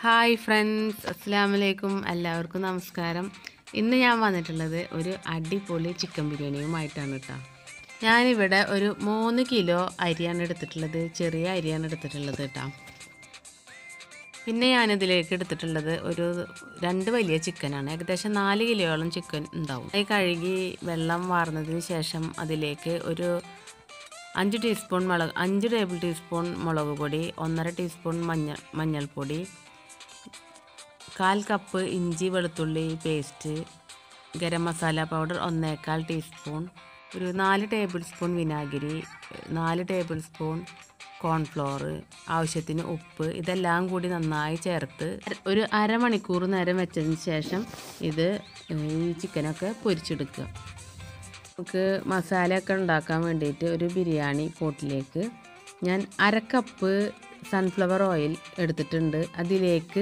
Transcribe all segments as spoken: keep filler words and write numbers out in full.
Hi friends, അസ്സലാമലൈക്കും. എല്ലാവർക്കും നമസ്കാരം. ഇന്ന് ഞാൻ വന്നിട്ടുള്ളത് ഒരു അടിപൊളി ചിക്കൻ ബിരിയാണിയുമായിട്ടാണ് കേട്ടോ. ഞാനിവിടെ ഒരു മൂന്ന് കിലോ അരിയാണ് എടുത്തിട്ടുള്ളത്, ചെറിയ അരിയാണ് എടുത്തിട്ടുള്ളത് കേട്ടോ. പിന്നെ ഞാനിതിലേക്ക് എടുത്തിട്ടുള്ളത് ഒരു രണ്ട് വലിയ ചിക്കനാണ്, ഏകദേശം നാല് കിലോയോളം ചിക്കൻ ഉണ്ടാവും. അത് കഴുകി വെള്ളം വാർന്നതിന് ശേഷം അതിലേക്ക് ഒരു അഞ്ച് ടീസ്പൂൺ മുളക് അഞ്ച് ടേബിൾ ടീസ്പൂൺ മുളക് പൊടി, ഒന്നര ടീസ്പൂൺ മഞ്ഞൾ മഞ്ഞൾപ്പൊടി, കാൽ കപ്പ് ഇഞ്ചി വെളുത്തുള്ളി പേസ്റ്റ്, ഗരം മസാല പൗഡർ ഒന്നേകാൽ ടീസ്പൂൺ, ഒരു നാല് ടേബിൾ സ്പൂൺ വിനാഗിരി, നാല് ടേബിൾ സ്പൂൺ കോൺഫ്ലോർ, ആവശ്യത്തിന് ഉപ്പ്, ഇതെല്ലാം കൂടി നന്നായി ചേർത്ത് ഒരു അരമണിക്കൂർ നേരം വെച്ചതിന് ശേഷം ഇത് ഈ ചിക്കനൊക്കെ പൊരിച്ചെടുക്കുക. നമുക്ക് മസാലയൊക്കെ ഉണ്ടാക്കാൻ വേണ്ടിയിട്ട് ഒരു ബിരിയാണി പോട്ടിലേക്ക് ഞാൻ അര കപ്പ് സൺഫ്ലവർ ഓയിൽ എടുത്തിട്ടുണ്ട്. അതിലേക്ക്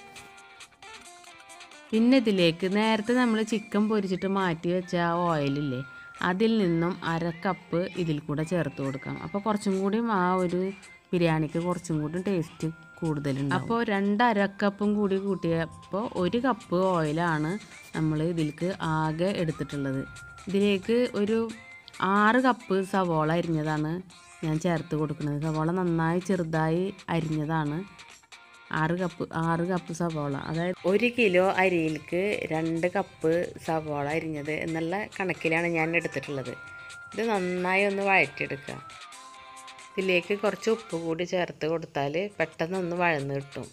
പിന്നെ ഇതിലേക്ക് നേരത്തെ നമ്മൾ ചിക്കൻ പൊരിച്ചിട്ട് മാറ്റി വെച്ച ആ ഓയിലില്ലേ, അതിൽ നിന്നും അര കപ്പ് ഇതിൽ കൂടെ ചേർത്ത് കൊടുക്കാം. അപ്പോൾ കുറച്ചും കൂടിയും ആ ഒരു ബിരിയാണിക്ക് കുറച്ചും കൂടി ടേസ്റ്റ് കൂടുതലുണ്ട്. അപ്പോൾ രണ്ട് അര കപ്പും കൂടി കൂട്ടിയപ്പോൾ ഒരു കപ്പ് ഓയിലാണ് നമ്മൾ ഇതിലേക്ക് ആകെ എടുത്തിട്ടുള്ളത്. ഇതിലേക്ക് ഒരു ആറ് കപ്പ് സവോള അരിഞ്ഞതാണ് ഞാൻ ചേർത്ത് കൊടുക്കുന്നത്. സവോള നന്നായി ചെറുതായി അരിഞ്ഞതാണ്. ആറ് കപ്പ് ആറ് കപ്പ് സവോള, അതായത് ഒരു കിലോ അരിയിലേക്ക് രണ്ട് കപ്പ് സവോള അരിഞ്ഞത് എന്നുള്ള കണക്കിലാണ് ഞാൻ എടുത്തിട്ടുള്ളത്. ഇത് നന്നായി ഒന്ന് വഴറ്റിയെടുക്കുക. ഇതിലേക്ക് കുറച്ച് ഉപ്പ് കൂടി ചേർത്ത് കൊടുത്താൽ പെട്ടെന്നൊന്ന് വഴന്ന് കിട്ടും.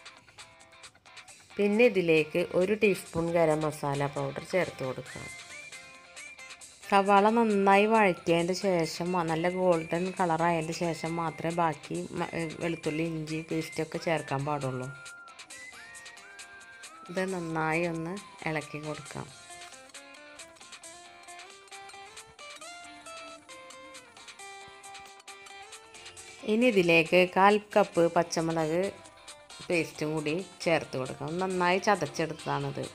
പിന്നെ ഇതിലേക്ക് ഒരു ടീസ്പൂൺ ഗരം മസാല പൗഡർ ചേർത്ത് കൊടുക്കുക. സവാള നന്നായി വഴറ്റിയതിൻ്റെ ശേഷം നല്ല ഗോൾഡൻ കളറായതിൻ്റെ ശേഷം മാത്രമേ ബാക്കി വെളുത്തുള്ളി ഇഞ്ചി പേസ്റ്റൊക്കെ ചേർക്കാൻ പാടുള്ളൂ. ഇത് നന്നായി ഒന്ന് ഇളക്കി കൊടുക്കാം. ഇനി ഇതിലേക്ക് കാൽ കപ്പ് പച്ചമുളക് പേസ്റ്റും കൂടി ചേർത്ത് കൊടുക്കാം. നന്നായി ചതച്ചെടുത്തതാണിത്.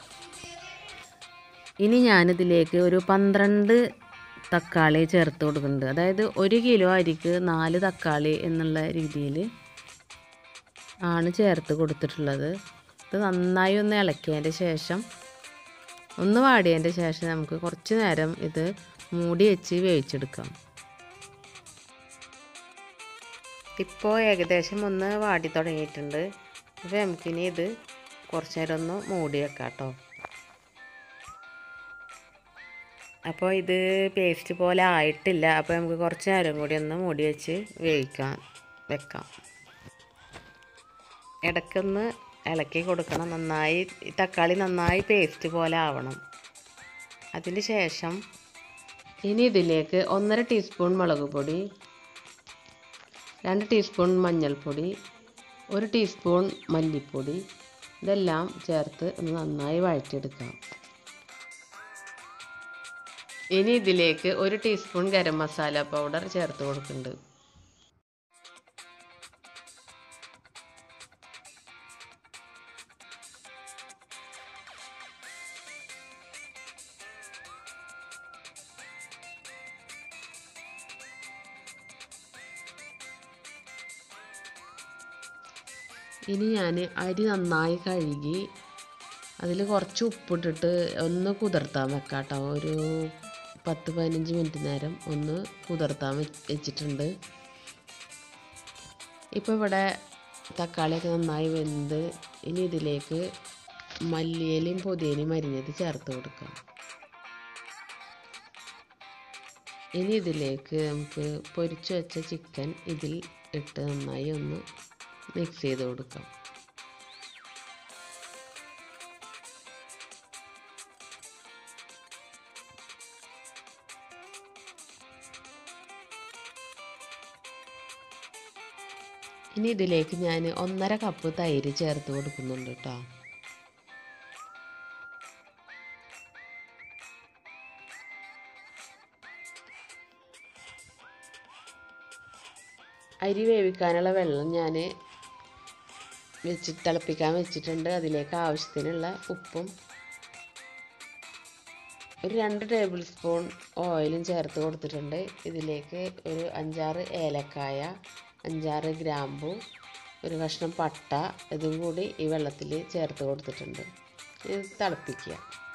ഇനി ഞാനിതിലേക്ക് ഒരു പന്ത്രണ്ട് തക്കാളി ചേർത്ത് കൊടുക്കുന്നുണ്ട്. അതായത് ഒരു കിലോ അരിക്ക് നാല് തക്കാളി എന്നുള്ള രീതിയിൽ ആണ് ചേർത്ത് കൊടുത്തിട്ടുള്ളത്. ഇത് നന്നായി ഒന്ന് ഇളക്കിയതിൻ്റെ ശേഷം ഒന്ന് വാടിയതിൻ്റെ ശേഷം നമുക്ക് കുറച്ച് നേരം ഇത് മൂടി വെച്ച് വേവിച്ചെടുക്കാം. ഇപ്പോൾ ഏകദേശം ഒന്ന് വാടി തുടങ്ങിയിട്ടുണ്ട്. അപ്പോൾ നമുക്കിനി ഇത് കുറച്ച് നേരം ഒന്ന് മൂടി വെക്കാം കേട്ടോ. അപ്പോൾ ഇത് പേസ്റ്റ് പോലെ ആയിട്ടില്ല. അപ്പോൾ നമുക്ക് കുറച്ച് നേരം കൂടി ഒന്ന് മൂടി വെച്ച് വേവിക്കാൻ വെക്കാം. ഇടയ്ക്കൊന്ന് ഇളക്കി കൊടുക്കണം. നന്നായി തക്കാളി നന്നായി പേസ്റ്റ് പോലെ ആവണം. അതിന് ശേഷം ഇനി ഇതിലേക്ക് ഒന്നര ടീസ്പൂൺ മുളക് പൊടി, രണ്ട് ടീസ്പൂൺ മഞ്ഞൾപ്പൊടി, ഒരു ടീസ്പൂൺ മല്ലിപ്പൊടി, ഇതെല്ലാം ചേർത്ത് ഒന്ന് നന്നായി വഴറ്റിയെടുക്കാം. ഇനി ഇതിലേക്ക് ഒരു ടീസ്പൂൺ ഗരം മസാല പൗഡർ ചേർത്ത് കൊടുക്കുന്നുണ്ട്. ഇനി ഞാൻ അരി നന്നായി കഴുകി അതിൽ കുറച്ച് ഉപ്പിട്ടിട്ട് ഒന്ന് കുതിർത്താൻ വെക്കാം കേട്ടോ. ഒരു പത്ത് പതിനഞ്ച് മിനിറ്റ് നേരം ഒന്ന് കുതിർത്താൻ വെച്ചിട്ടുണ്ട്. ഇപ്പോൾ ഇവിടെ തക്കാളിയൊക്കെ നന്നായി വെന്ത് ഇനി ഇതിലേക്ക് മല്ലിയിലയും പുതിനയും അരിഞ്ഞത് ചേർത്ത് കൊടുക്കാം. ഇനി ഇതിലേക്ക് നമുക്ക് പൊരിച്ചു വെച്ച ചിക്കൻ ഇതിൽ ഇട്ട് നന്നായി ഒന്ന് മിക്സ് ചെയ്ത് കൊടുക്കാം. ഇനി ഇതിലേക്ക് ഞാൻ ഒന്നര കപ്പ് തൈര് ചേർത്ത് കൊടുക്കുന്നുണ്ട് കേട്ടോ. അരി വേവിക്കാനുള്ള വെള്ളം ഞാൻ വെച്ച് തിളപ്പിക്കാൻ വെച്ചിട്ടുണ്ട്. അതിലേക്ക് ആവശ്യത്തിനുള്ള ഉപ്പും ഒരു രണ്ട് ടേബിൾ സ്പൂൺ ഓയിലും ചേർത്ത് കൊടുത്തിട്ടുണ്ട്. ഇതിലേക്ക് ഒരു അഞ്ചാറ് ഏലക്കായ, അഞ്ചാറ് ഗ്രാമ്പു, ഒരു കഷ്ണം പട്ട ഇതും കൂടി ഈ വെള്ളത്തിൽ ചേർത്ത് കൊടുത്തിട്ടുണ്ട്. ഇത് തിളപ്പിക്കുക.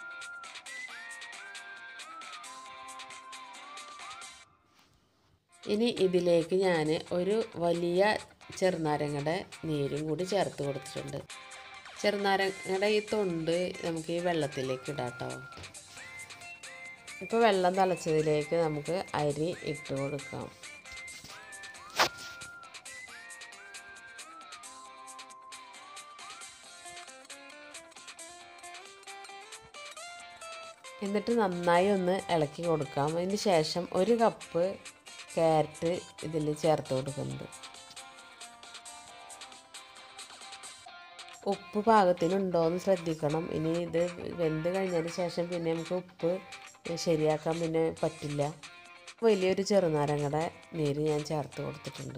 ഇനി ഇതിലേക്ക് ഞാൻ ഒരു വലിയ ചെറുനാരങ്ങയുടെ നീരും കൂടി ചേർത്ത് കൊടുത്തിട്ടുണ്ട്. ചെറുനാരങ്ങയുടെ ഈ തൊണ്ട് നമുക്ക് ഈ വെള്ളത്തിലേക്ക് ഇടാം കേട്ടോ. ഇപ്പോൾ വെള്ളം തിളച്ചതിലേക്ക് നമുക്ക് അരി ഇട്ട് കൊടുക്കാം. എന്നിട്ട് നന്നായി ഒന്ന് ഇളക്കി കൊടുക്കാം. അതിന് ശേഷം ഒരു കപ്പ് ക്യാരറ്റ് ഇതിൽ ചേർത്ത് കൊടുക്കുന്നുണ്ട്. ഉപ്പ് പാകത്തിനുണ്ടോയെന്ന് ശ്രദ്ധിക്കണം. ഇനി ഇത് വെന്ത് കഴിഞ്ഞതിന് ശേഷം പിന്നെ നമുക്ക് ഉപ്പ് ശരിയാക്കാൻ പിന്നെ പറ്റില്ല. വലിയൊരു ചെറുനാരങ്ങയുടെ നീര് ഞാൻ ചേർത്ത് കൊടുത്തിട്ടുണ്ട്.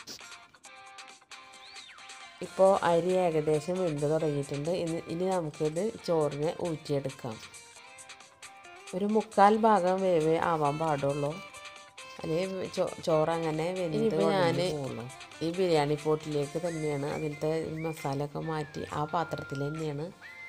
ഇപ്പോൾ അരി ഏകദേശം വെന്ത് തുടങ്ങിയിട്ടുണ്ട്. ഇനി ഇനി നമുക്കിത് ചോറിനെ ഊറ്റിയെടുക്കാം. ഒരു മുക്കാൽ ഭാഗം വേവ് ആവാൻ പാടുള്ളൂ. അല്ലെങ്കിൽ ചോ ചോറങ്ങനെ വെന്ത് ഞാൻ ഈ ബിരിയാണി പോട്ടിലേക്ക് തന്നെയാണ് അതിലത്തെ മസാല ഒക്കെ മാറ്റി ആ പാത്രത്തിൽ തന്നെയാണ്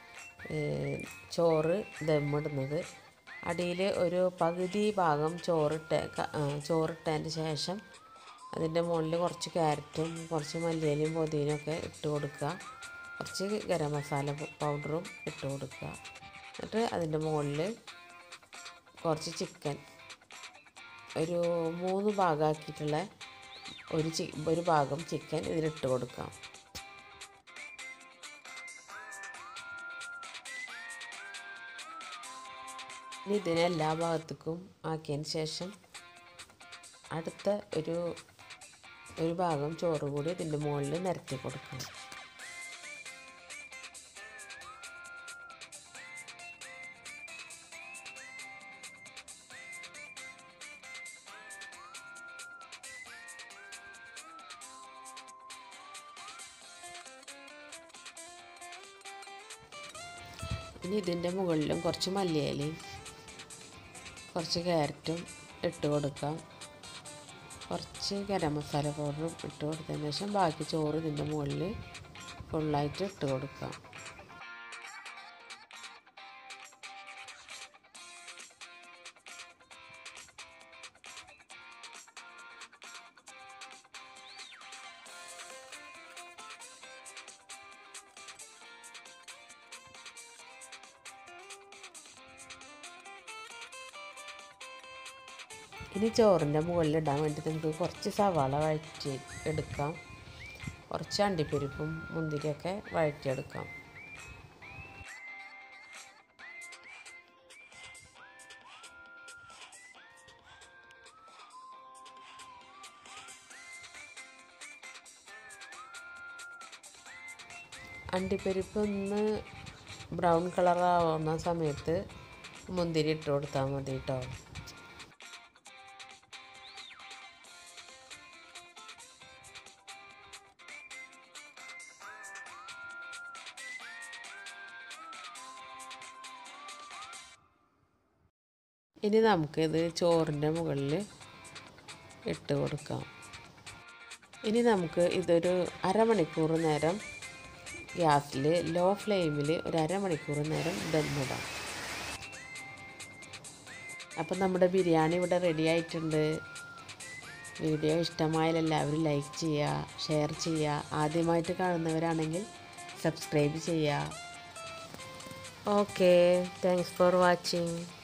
ചോറ് ദമ്മിടുന്നത്. അടിയിൽ ഒരു പകുതി ഭാഗം ചോറിട്ട് ചോറിട്ടതിന് ശേഷം അതിൻ്റെ മുകളിൽ കുറച്ച് ക്യാരറ്റും കുറച്ച് മല്ലിയിലയും പുതിനയും ഒക്കെ ഇട്ട് കൊടുക്കുക. കുറച്ച് ഗരം മസാല പൗഡറും ഇട്ട് കൊടുക്കുക. എന്നിട്ട് അതിൻ്റെ മുകളിൽ കുറച്ച് ചിക്കൻ ഒരു മൂന്ന് ഭാഗമാക്കിയിട്ടുള്ള ഒരു ചി ഒരു ഭാഗം ചിക്കൻ ഇതിലിട്ട് കൊടുക്കാം. ഇനി ഇതിനെ എല്ലാ ഭാഗത്തേക്കും ആക്കിയതിന് ശേഷം അടുത്ത ഒരു ഒരു ഭാഗം ചോറ് കൂടി ഇതിൻ്റെ മുകളിൽ നിരത്തി കൊടുക്കാം. ഇനി ഇതിൻ്റെ മുകളിലും കുറച്ച് മല്ലിയിലയും കുറച്ച് ക്യാരറ്റും ഇട്ട് കൊടുക്കാം. കുറച്ച് ഗരം മസാല പൗഡറും ഇട്ട് കൊടുത്തതിന് ശേഷം ബാക്കി ചോറ് ഇതിൻ്റെ മുകളിൽ ഫുള്ളായിട്ട് ഇട്ട് കൊടുക്കാം. ഇനി ചോറിൻ്റെ മുകളിലിടാൻ വേണ്ടി നമുക്ക് കുറച്ച് സവാള വഴറ്റി എടുക്കാം. കുറച്ച് അണ്ടിപ്പരിപ്പും മുന്തിരിയൊക്കെ വഴറ്റിയെടുക്കാം. അണ്ടിപ്പരിപ്പ് ഒന്ന് ബ്രൗൺ കളറാവുന്ന സമയത്ത് മുന്തിരി ഇട്ട് കൊടുത്താൽ മതി കേട്ടോ. ഇനി നമുക്കിത് ചോറിൻ്റെ മുകളിൽ ഇട്ട് കൊടുക്കാം. ഇനി നമുക്ക് ഇതൊരു അരമണിക്കൂർ നേരം ഗ്യാസിൽ ലോ ഫ്ലെയിമിൽ ഒരു അരമണിക്കൂർ നേരം ദമ്മിടാം. അപ്പം നമ്മുടെ ബിരിയാണി ഇവിടെ റെഡി ആയിട്ടുണ്ട്. വീഡിയോ ഇഷ്ടമായാൽ എല്ലാവരും ലൈക്ക് ചെയ്യുക, ഷെയർ ചെയ്യുക. ആദ്യമായിട്ട് കാണുന്നവരാണെങ്കിൽ സബ്സ്ക്രൈബ് ചെയ്യുക. Okay, thanks for watching.